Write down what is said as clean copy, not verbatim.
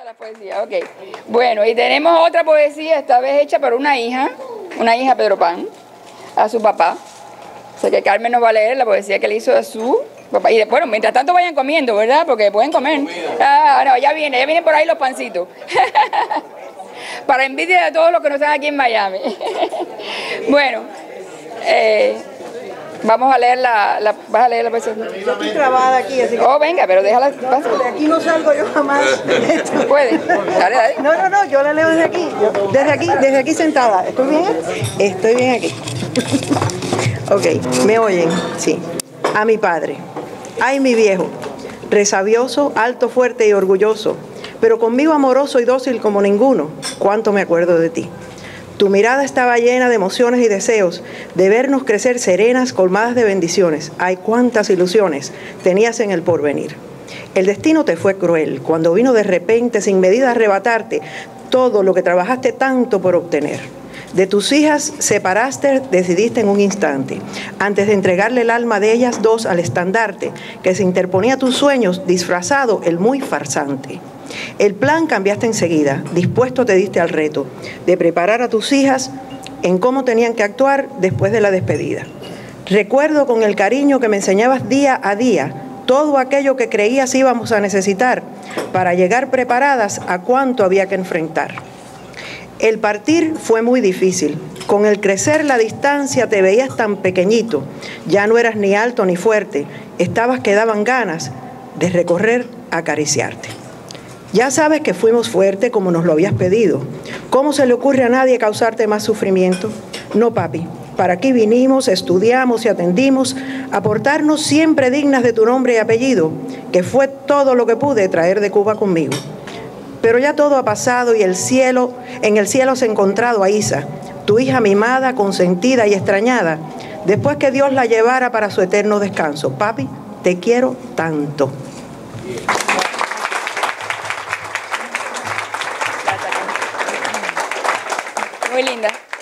de las poesías, ok. Bueno, y tenemos otra poesía, esta vez hecha por una hija Pedro Pan, a su papá. O sea que Carmen nos va a leer la poesía que le hizo a su papá. Y bueno, mientras tanto vayan comiendo, ¿verdad? Porque pueden comer. Ah, no, ya vienen por ahí los pancitos. Para envidia de todos los que no están aquí en Miami. Bueno, vamos a leer ¿vas a leer la poesía? Yo estoy trabada aquí, así que... Oh, venga, pero déjala. De aquí no salgo yo jamás. ¿Puede? Dale. No, yo la leo desde aquí. Desde aquí sentada. ¿Estoy bien? Estoy bien aquí. Ok, ¿me oyen? Sí. A mi padre. Ay, mi viejo, resabioso, alto, fuerte y orgulloso, pero conmigo amoroso y dócil como ninguno. Cuánto me acuerdo de ti. Tu mirada estaba llena de emociones y deseos, de vernos crecer serenas, colmadas de bendiciones. Ay, cuántas ilusiones tenías en el porvenir. El destino te fue cruel, cuando vino de repente, sin medida, a arrebatarte todo lo que trabajaste tanto por obtener. De tus hijas separaste, decidiste en un instante, antes de entregarle el alma de ellas dos al estandarte, que se interponía a tus sueños, disfrazado el muy farsante. El plan cambiaste enseguida, dispuesto te diste al reto de preparar a tus hijas en cómo tenían que actuar después de la despedida. Recuerdo con el cariño que me enseñabas día a día todo aquello que creías íbamos a necesitar para llegar preparadas a cuánto había que enfrentar. El partir fue muy difícil. Con el crecer la distancia te veías tan pequeñito, ya no eras ni alto ni fuerte, estabas que daban ganas de recorrer, acariciarte. Ya sabes que fuimos fuertes como nos lo habías pedido. ¿Cómo se le ocurre a nadie causarte más sufrimiento? No, papi, para aquí vinimos, estudiamos y atendimos a portarnos siempre dignas de tu nombre y apellido, que fue todo lo que pude traer de Cuba conmigo. Pero ya todo ha pasado y en el cielo se ha encontrado a Isa, tu hija mimada, consentida y extrañada, después que Dios la llevara para su eterno descanso. Papi, te quiero tanto. Muy linda.